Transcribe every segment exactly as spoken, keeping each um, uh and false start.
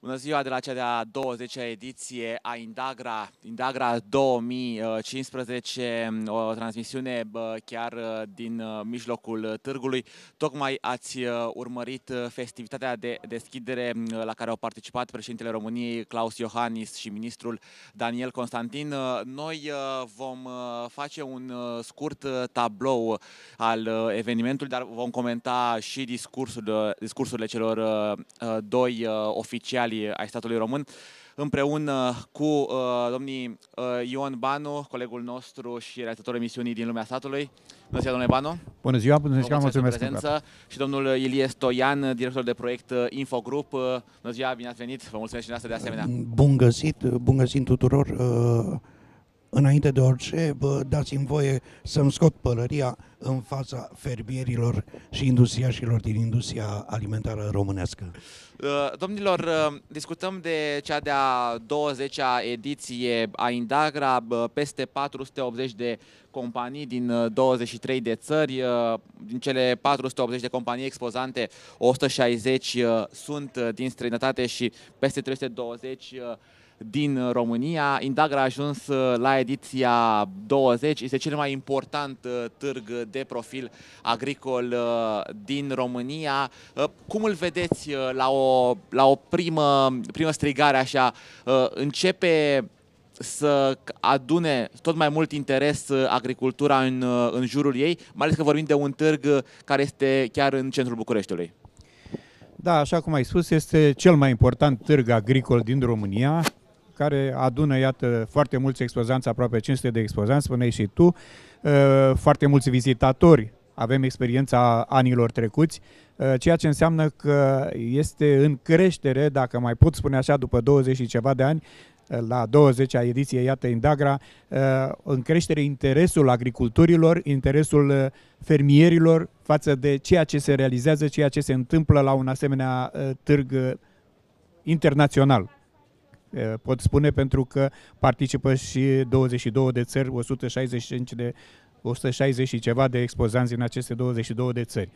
Bună ziua de la cea de-a douăzecea ediție a Indagra, Indagra două mii cincisprezece, o transmisiune chiar din mijlocul târgului. Tocmai ați urmărit festivitatea de deschidere la care au participat președintele României Klaus Iohannis și ministrul Daniel Constantin. Noi vom face un scurt tablou al evenimentului, dar vom comenta și discursul, discursurile celor doi oficiali ai statului român, împreună cu uh, domnii uh, Ion Banu, colegul nostru și realizatorul emisiunii Din Lumea Statului. Bună ziua, domnule Banu! Bună ziua, bună ziua, mulțumesc! Prezență. Și domnul Ilie Stoian, director de proiect Infogrup. Bună ziua, bine ați venit! Vă mulțumesc și noastră de asemenea! Bun găsit, bun găsit tuturor! Înainte de orice, dați-mi voie să-mi scot pălăria în fața fermierilor și industriașilor din industria alimentară românească. Domnilor, discutăm de cea de-a douăzecea ediție a Indagra, peste patru sute optzeci de companii din douăzeci și trei de țări. Din cele patru sute optzeci de companii expozante, o sută șaizeci sunt din străinătate și peste trei sute douăzeci din România. Indagra a ajuns la ediția douăzeci, este cel mai important târg de profil agricol din România. Cum îl vedeți la o, la o primă, primă strigare așa? Începe să adune tot mai mult interes agricultura în, în jurul ei, mai ales că vorbim de un târg care este chiar în centrul Bucureștiului. Da, așa cum ai spus, este cel mai important târg agricol din România, care adună, iată, foarte mulți expozanți, aproape cinci sute de expozanți, spuneai și tu, foarte mulți vizitatori. Avem experiența anilor trecuți, ceea ce înseamnă că este în creștere, dacă mai pot spune așa, după douăzeci și ceva de ani, la douăzecea ediție, iată, Indagra, în creștere interesul agricultorilor, interesul fermierilor față de ceea ce se realizează, ceea ce se întâmplă la un asemenea târg internațional. Pot spune pentru că participă și douăzeci și două de țări, o sută șaizeci și cinci de, o sută șaizeci și ceva de expozanți în aceste douăzeci și două de țări.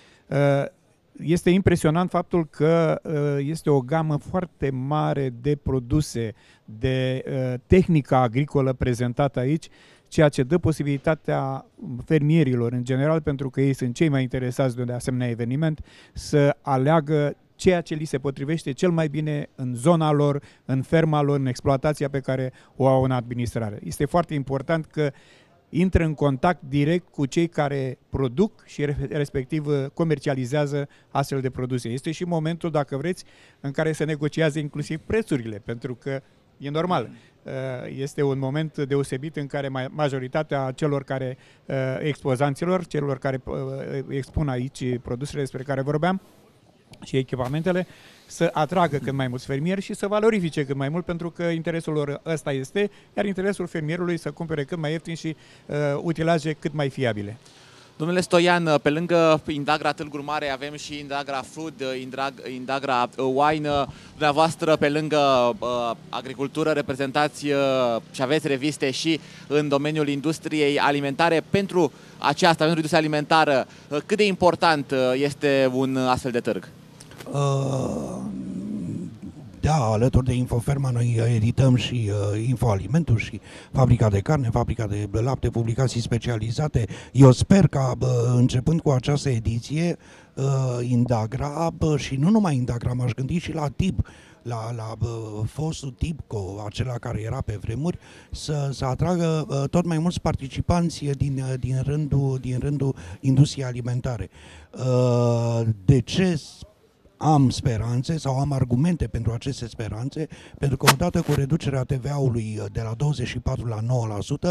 Este impresionant faptul că este o gamă foarte mare de produse, de tehnică agricolă prezentată aici, ceea ce dă posibilitatea fermierilor, în general, pentru că ei sunt cei mai interesați de un asemenea eveniment, să aleagă ceea ce li se potrivește cel mai bine în zona lor, în ferma lor, în exploatația pe care o au în administrare. Este foarte important că intră în contact direct cu cei care produc și respectiv comercializează astfel de produse. Este și momentul, dacă vreți, în care se negociază inclusiv prețurile, pentru că e normal. Este un moment deosebit în care majoritatea celor care, expozanților, celor care expun aici produsele despre care vorbeam, și echipamentele, să atragă cât mai mulți fermieri și să valorifice cât mai mult, pentru că interesul lor ăsta este, iar interesul fermierului să cumpere cât mai ieftin și uh, utilaje cât mai fiabile. Domnule Stoian, pe lângă Indagra Târgul Mare avem și Indagra Food, Indagra Wine. Dumneavoastră, pe lângă uh, agricultură, reprezentați uh, și aveți reviste și în domeniul industriei alimentare. Pentru aceasta, pentru industria alimentară, uh, cât de important uh, este un astfel de târg? Uh... Da, alături de Infoferma noi edităm și uh, Infoalimentul și Fabrica de Carne, Fabrica de Lapte, publicații specializate. Eu sper că uh, începând cu această ediție, uh, Indagra, uh, și nu numai Indagra, m-aș gândi și la T I B, la, la uh, fostul Tipco, acela care era pe vremuri, să, să atragă uh, tot mai mulți participanți din, uh, din, rândul, din rândul industriei alimentare. Uh, de ce am speranțe sau am argumente pentru aceste speranțe, pentru că odată cu reducerea T V A-ului de la douăzeci și patru la nouă la sută,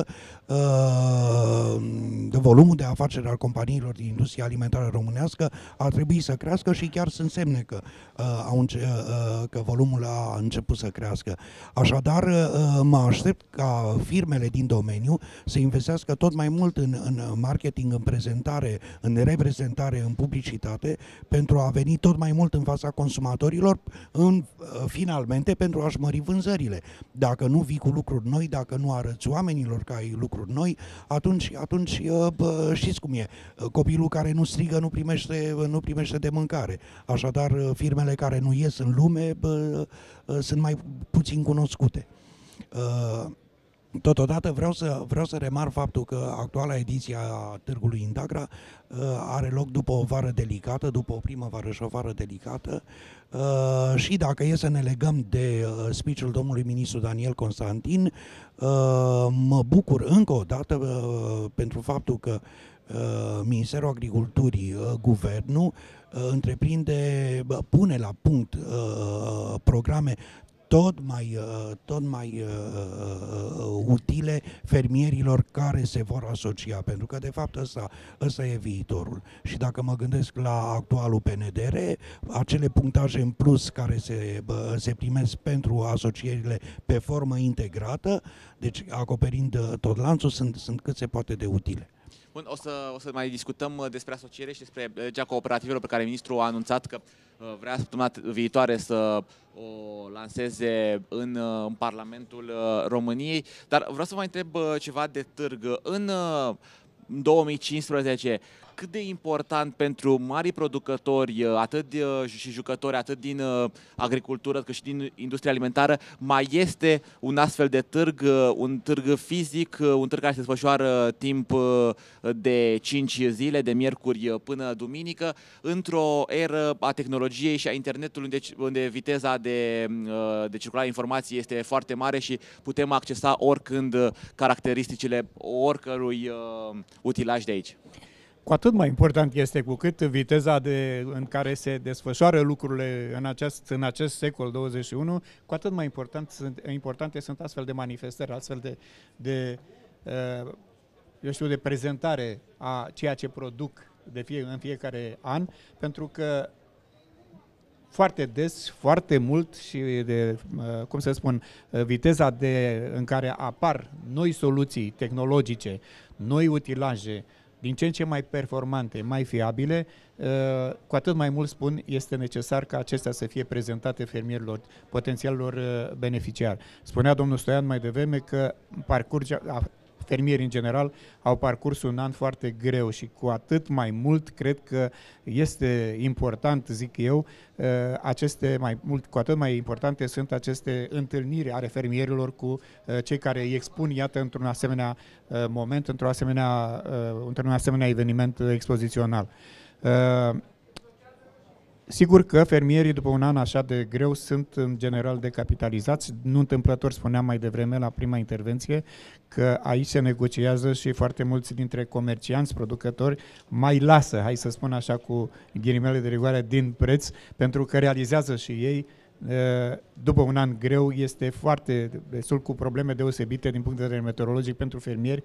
uh, volumul de afaceri al companiilor din industria alimentară românească ar trebui să crească și chiar sunt semne că, uh, au înce uh, că volumul a început să crească. Așadar, uh, mă aștept ca firmele din domeniu să investească tot mai mult în, în marketing, în prezentare, în reprezentare, în publicitate, pentru a veni tot mai mult în fața consumatorilor în, finalmente pentru a-și mări vânzările. Dacă nu vii cu lucruri noi, dacă nu arăți oamenilor că ai lucruri noi, atunci, atunci bă, știți cum e, copilul care nu strigă nu primește, nu primește de mâncare. Așadar, firmele care nu ies în lume bă, sunt mai puțin cunoscute. Totodată vreau să, vreau să remarc faptul că actuala ediție a Târgului Indagra uh, are loc după o vară delicată, după o primăvară și o vară delicată uh, și dacă e să ne legăm de uh, speech-ul domnului ministru Daniel Constantin, uh, mă bucur încă o dată uh, pentru faptul că uh, Ministerul Agriculturii, uh, Guvernul, uh, întreprinde, uh, pune la punct uh, programe tot mai, tot mai uh, utile fermierilor care se vor asocia, pentru că de fapt ăsta, ăsta e viitorul. Și dacă mă gândesc la actualul P N D R, acele punctaje în plus care se, uh, se primesc pentru asocierile pe formă integrată, deci acoperind tot lanțul, sunt, sunt cât se poate de utile. Bun, o să, o să mai discutăm despre asociere și despre legea cooperativelor pe care ministrul a anunțat că vrea săptămâna viitoare să o lanseze în, în Parlamentul României. Dar vreau să vă întreb ceva de târg. În două mii cincisprezece, cât de important pentru mari producători, atât și jucători, atât din agricultură cât și din industria alimentară, mai este un astfel de târg, un târg fizic, un târg care se desfășoară timp de cinci zile, de miercuri până duminică, într-o eră a tehnologiei și a internetului, unde, unde viteza de, de circulare a informației este foarte mare și putem accesa oricând caracteristicile oricărui uh, utilaj de aici. Cu atât mai important este cu cât viteza de, în care se desfășoară lucrurile în acest, în acest secol douăzeci și unu, cu atât mai important sunt, importante sunt astfel de manifestări, astfel de, de, uh, eu știu, de prezentare a ceea ce produc de fie, în fiecare an, pentru că foarte des, foarte mult și de, cum să spun, viteza de, în care apar noi soluții tehnologice, noi utilaje, din ce în ce mai performante, mai fiabile, cu atât mai mult spun, este necesar ca acestea să fie prezentate fermierilor, potențialilor beneficiari. Spunea domnul Stoian mai devreme că parcurge, fermierii în general au parcurs un an foarte greu și cu atât mai mult cred că este important, zic eu, aceste mai mult, cu atât mai importante sunt aceste întâlniri ale fermierilor cu cei care îi expun, iată, într-un asemenea moment, într-un asemenea, într-un asemenea eveniment expozițional. Sigur că fermierii, după un an așa de greu, sunt în general decapitalizați. Nu întâmplător spuneam mai devreme la prima intervenție că aici se negociază și foarte mulți dintre comercianți, producători, mai lasă, hai să spun așa cu ghilimele de rigoare, din preț, pentru că realizează și ei, după un an greu, este foarte destul cu probleme deosebite din punct de vedere meteorologic pentru fermieri.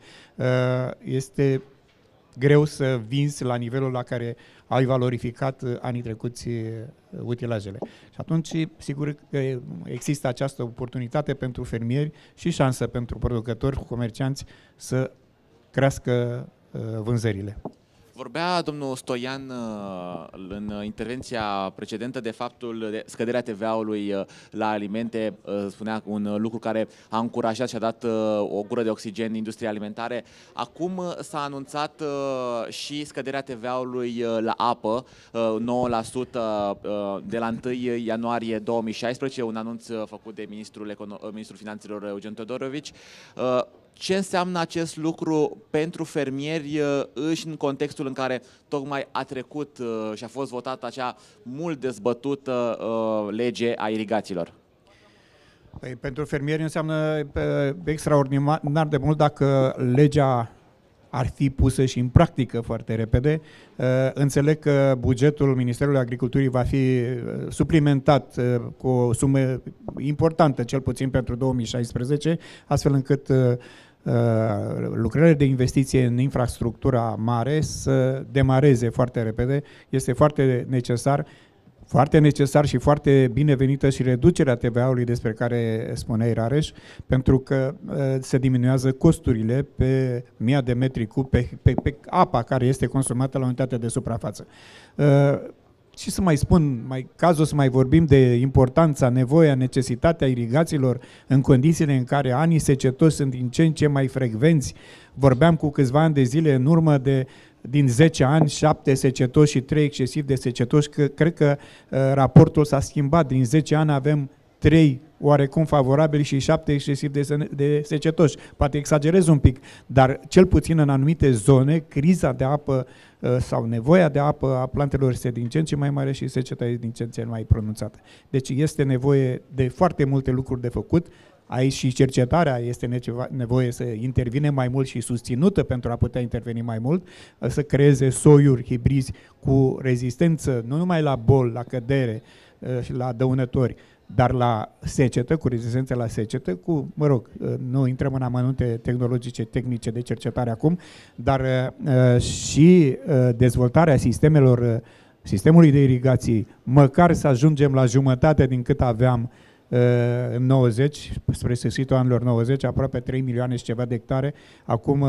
Este greu să vinzi la nivelul la care ai valorificat anii trecuți utilajele. Și atunci, sigur că există această oportunitate pentru fermieri și șansă pentru producători, comercianți să crească vânzările. Vorbea domnul Stoian în intervenția precedentă de faptul de scăderea T V A-ului la alimente, spunea un lucru care a încurajat și a dat o gură de oxigen industriei alimentare. Acum s-a anunțat și scăderea T V A-ului la apă, nouă la sută de la întâi ianuarie două mii șaisprezece, un anunț făcut de ministrul, Econo- ministrul Finanțelor Eugen Todorovici. Ce înseamnă acest lucru pentru fermieri și în contextul în care tocmai a trecut și a fost votată acea mult dezbătută lege a irigațiilor? Păi, pentru fermieri înseamnă extraordinar de mult dacă legea ar fi pusă și în practică foarte repede. Înțeleg că bugetul Ministerului Agriculturii va fi suplimentat cu o sumă importantă, cel puțin pentru două mii șaisprezece, astfel încât lucrările de investiție în infrastructura mare să demareze foarte repede. Este foarte necesar Foarte necesar și foarte binevenită și reducerea T V A-ului despre care spuneai, Rareș, pentru că uh, se diminuează costurile pe mii de metri cub, pe, pe, pe apa care este consumată la unitate de suprafață. Uh, și să mai spun, mai cazul să mai vorbim de importanța, nevoia, necesitatea irigațiilor în condițiile în care anii secetoși sunt din ce în ce mai frecvenți. Vorbeam cu câțiva ani de zile în urmă de din zece ani, șapte secetoși și trei excesiv de secetoși, că cred că uh, raportul s-a schimbat. Din zece ani avem trei oarecum favorabili și șapte excesiv de, de secetoși. Poate exagerez un pic, dar cel puțin în anumite zone, criza de apă uh, sau nevoia de apă a plantelor este din ce în ce mai mare și seceta este din ce în ce mai pronunțată. Deci este nevoie de foarte multe lucruri de făcut. Aici și cercetarea este nevoie să intervine mai mult și susținută pentru a putea interveni mai mult, să creeze soiuri hibrizi cu rezistență nu numai la boli, la cădere și la dăunători, dar la secetă, cu rezistență la secetă, cu, mă rog, nu intrăm în amănunte tehnologice, tehnice de cercetare acum, dar și dezvoltarea sistemelor, sistemului de irigații, măcar să ajungem la jumătate din cât aveam în nouăzeci, spre sfârșitul anilor nouăzeci, aproape trei milioane și ceva de hectare. Acum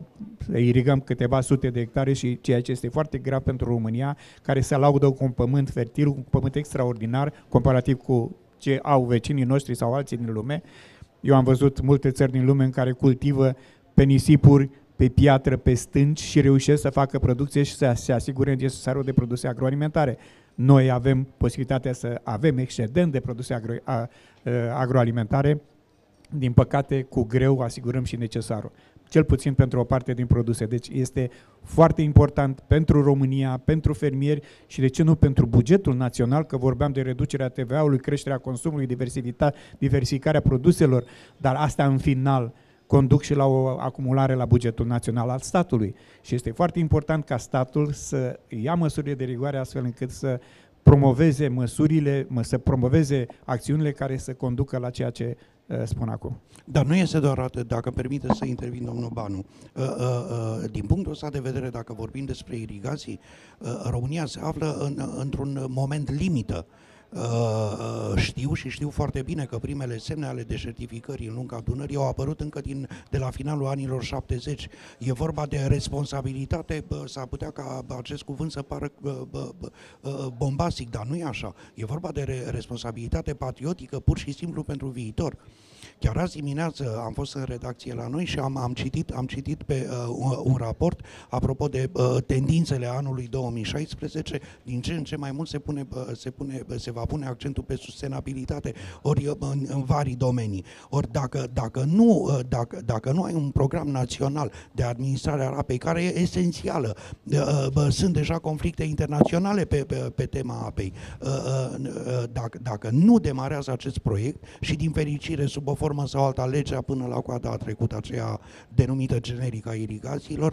irigăm câteva sute de hectare și ceea ce este foarte grav pentru România, care se laudă cu un pământ fertil, un pământ extraordinar, comparativ cu ce au vecinii noștri sau alții din lume. Eu am văzut multe țări din lume în care cultivă pe nisipuri, pe piatră, pe stânci și reușesc să facă producție și să se asigure necesarul de produse agroalimentare. Noi avem posibilitatea să avem excedent de produse agro, a, a, agroalimentare, din păcate cu greu asigurăm și necesarul, cel puțin pentru o parte din produse. Deci este foarte important pentru România, pentru fermieri și de ce nu pentru bugetul național, că vorbeam de reducerea T V A-ului, creșterea consumului, diversificarea produselor, dar asta în final conduc și la o acumulare la bugetul național al statului. Și este foarte important ca statul să ia măsurile de rigoare astfel încât să promoveze măsurile, să promoveze acțiunile care să conducă la ceea ce uh, spun acum. Dar nu este doar atât, dacă permite să intervin domnul Banu. Uh, uh, uh, din punctul ăsta de vedere, dacă vorbim despre irigații, uh, România se află în, într-un moment limită. Uh, știu și știu foarte bine că primele semne ale deșertificării în lunga Dunării au apărut încă din, de la finalul anilor șaptezeci. E vorba de responsabilitate, s-ar putea ca acest cuvânt să pară bă, bă, bă, bombastic, dar nu e așa. E vorba de re responsabilitate patriotică pur și simplu pentru viitor. Chiar azi dimineață am fost în redacție la noi și am, am citit, am citit pe uh, un raport apropo de uh, tendințele anului două mii șaisprezece. Din ce în ce mai mult se, pune, uh, se, pune, uh, se va pune accentul pe sustenabilitate ori uh, în, în vari domenii. Ori dacă, dacă, nu, uh, dacă, dacă nu ai un program național de administrare a apei, care e esențială, uh, uh, sunt deja conflicte internaționale pe, pe, pe tema apei. Uh, uh, dacă, dacă nu demarează acest proiect și din fericire sub o formă sau alta, legea până la coada a trecut, aceea denumită generică a irigațiilor,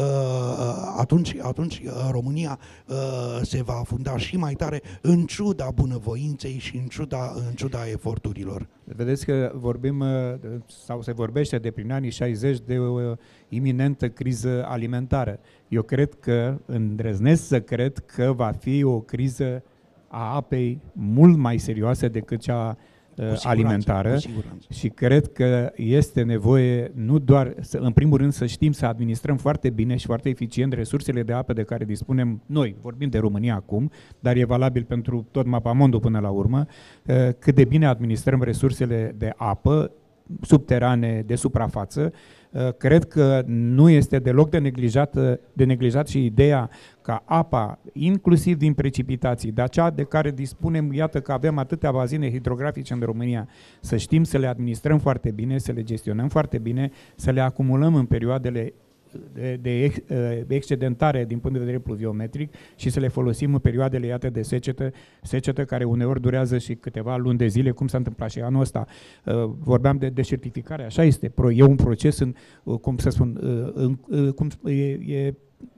atunci, atunci România se va afunda și mai tare în ciuda bunăvoinței și în ciuda, în ciuda eforturilor. Vedeți că vorbim, sau se vorbește de prin anii șaizeci de o iminentă criză alimentară. Eu cred că, îndrăznesc să cred că va fi o criză a apei mult mai serioasă decât cea alimentară și cred că este nevoie nu doar, să, în primul rând, să știm să administrăm foarte bine și foarte eficient resursele de apă de care dispunem noi, vorbim de România acum, dar e valabil pentru tot mapamondul până la urmă, cât de bine administrăm resursele de apă subterane, de suprafață. Cred că nu este deloc de neglijat, de neglijat și ideea ca apa, inclusiv din precipitații, de acea de care dispunem, iată că avem atâtea bazine hidrografice în România, să știm să le administrăm foarte bine, să le gestionăm foarte bine, să le acumulăm în perioadele de, de excedentare din punct de vedere pluviometric și să le folosim în perioadele, iată, de secetă, secetă care uneori durează și câteva luni de zile, cum s-a întâmplat și anul ăsta. Vorbeam de deșertificare, așa este, e un proces, în, cum să spun, în, cum e, e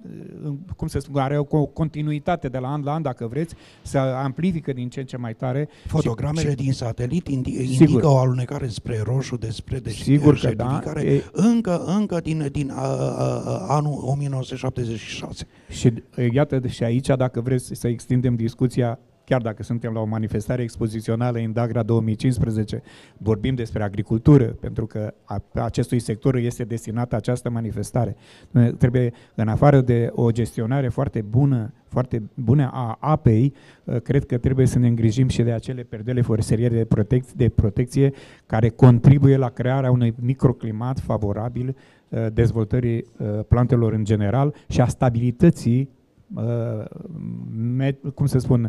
cum să spun, are o continuitate de la an la an, dacă vreți, să amplifică din ce în ce mai tare. Fotogramele și, din satelit indi sigur, indică o alunecare spre roșu despre deșertificare, da, încă, încă din, din a, a, anul o mie nouă sute șaptezeci și șase. Și iată, și aici, dacă vreți să extindem discuția chiar dacă suntem la o manifestare expozițională Indagra două mii cincisprezece, vorbim despre agricultură, pentru că a, acestui sector este destinată această manifestare. Trebuie, în afară de o gestionare foarte bună, foarte bună a apei, cred că trebuie să ne îngrijim și de acele perdele forestiere de, protec- de protecție care contribuie la crearea unui microclimat favorabil dezvoltării plantelor în general și a stabilității, cum să spun,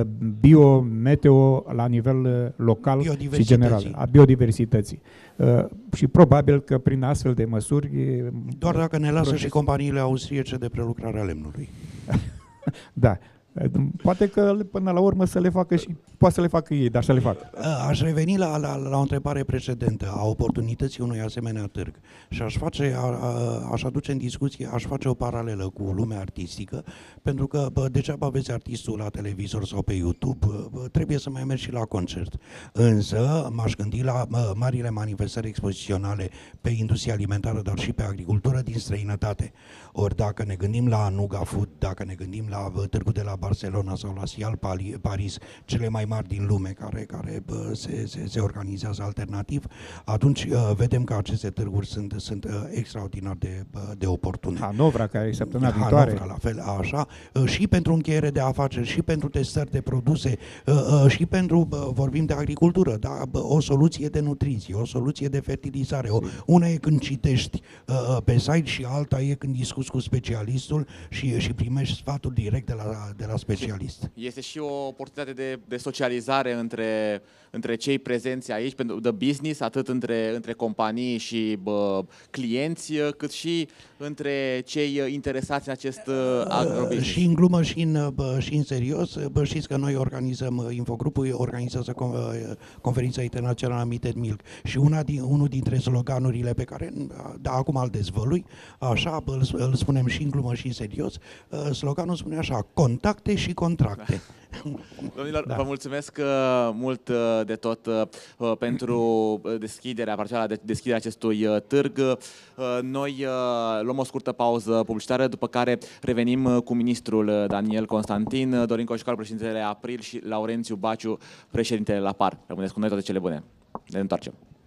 bio-meteo la nivel local și general, a biodiversității. Și probabil că prin astfel de măsuri... Doar dacă ne lasă proces... și companiile austriece de prelucrare a lemnului. Da. Poate că până la urmă să le facă și poate să le facă ei, dar să le facă. Aș reveni la, la, la o întrebare precedentă a oportunității unui asemenea târg și aș face, a, a, aș aduce în discuție, aș face o paralelă cu lumea artistică, pentru că bă, degeaba vezi artistul la televizor sau pe YouTube, bă, trebuie să mai mergi și la concert. Însă m-aș gândi la bă, marile manifestări expoziționale pe industria alimentară, dar și pe agricultură din străinătate. Ori dacă ne gândim la Nuga Food, dacă ne gândim la bă, târgul de la Barcelona sau la Sial Paris, cele mai mari din lume care, care bă, se, se, se organizează alternativ, atunci uh, vedem că aceste târguri sunt, sunt uh, extraordinar de, bă, de oportune. Hanovra, care e săptămâna viitoare. Hanovra, la fel, așa, uh, și pentru încheiere de afaceri, și pentru testări de produse, uh, uh, și pentru, bă, vorbim de agricultură, da? Bă, o soluție de nutriție, o soluție de fertilizare. O, una e când citești uh, pe site și alta e când discuți cu specialistul și, și primești sfatul direct de la de la specialist. Este și o oportunitate de, de socializare între, între cei prezenți aici, pentru de business, atât între, între companii și bă, clienți, cât și între cei interesați în acest agrobusiness. Și în glumă și în, bă, și în serios, bă, știți că noi organizăm, Infogrupul organizează conferința internațională Meat and Milk și una din, unul dintre sloganurile pe care, da, acum îl dezvălui, așa, bă, îl spunem și în glumă și în serios, sloganul spune așa: contacte și contracte. Domnilor, da. Vă mulțumesc mult de tot pentru deschiderea, parțială de deschiderea acestui târg. Noi luăm o scurtă pauză publicitară, după care revenim cu ministrul Daniel Constantin, Dorin Coșcar, președintele April și Laurențiu Baciu, președintele la Par. Rămâneți cu noi, toate cele bune. Ne întoarcem.